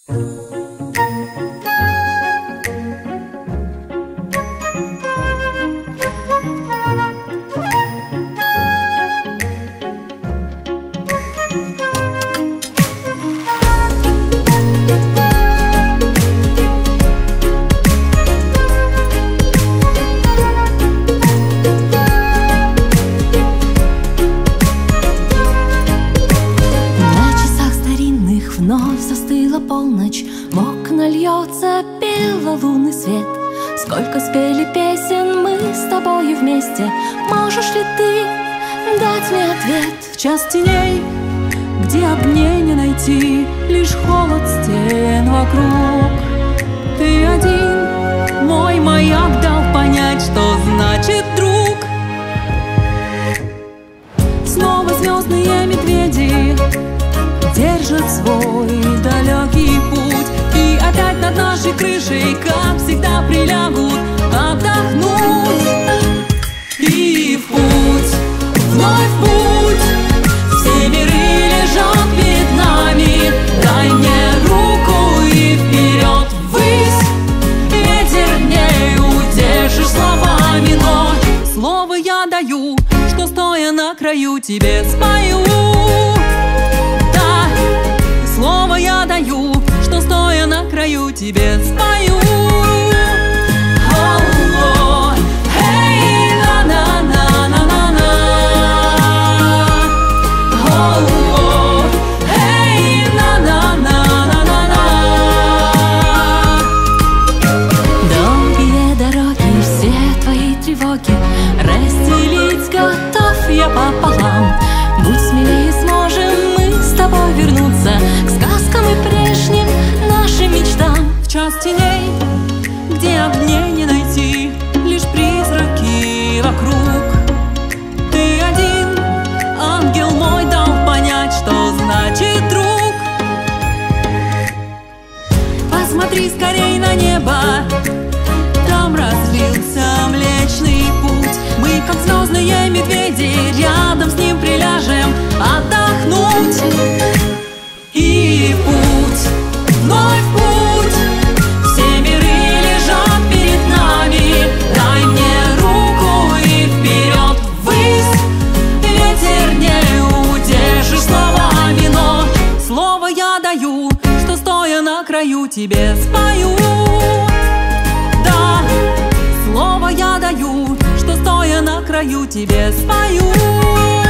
Вновь застыла полночь, в окна льется белолунный свет. Сколько спели песен мы с тобою вместе, можешь ли ты дать мне ответ? В час теней, где огней не найти, лишь холод стен вокруг. Ты один, мой маяк, дал понять, что значит друг. Снова звездные медведи держат свой далекий путь, и опять над нашей крышей, как всегда, прилягут отдохнуть. И в путь, вновь в путь, все миры лежат перед нами. Дай мне руку и вперед ввысь, ветер не удержишь словами, но слово я даю, что стоя на краю тебе спою. Слово я даю, что стоя на краю тебе спою. Эй, на-на-на-на-на-на. Эй, на-на-на-на-на-на. Долгие дороги, все твои тревоги разделить готов я пополам. Будь смелее, сможем мы с тобой вернуться к сказкам и прежним нашим мечтам. В час теней, где огней не найти, лишь призраки вокруг. Ты один, ангел мой, дал понять, что значит друг. Посмотри скорей на небо, там разлился Млечный Путь. Мы, как звездные медведи, рядом с ним приляжем отдохнуть. И в путь, вновь в путь, все миры лежат перед нами. Дай мне руку и вперед ввысь, ветер не удержишь словами, но слово я даю, что стоя на краю тебе спою. Да, слово я даю, что стоя на краю тебе спою.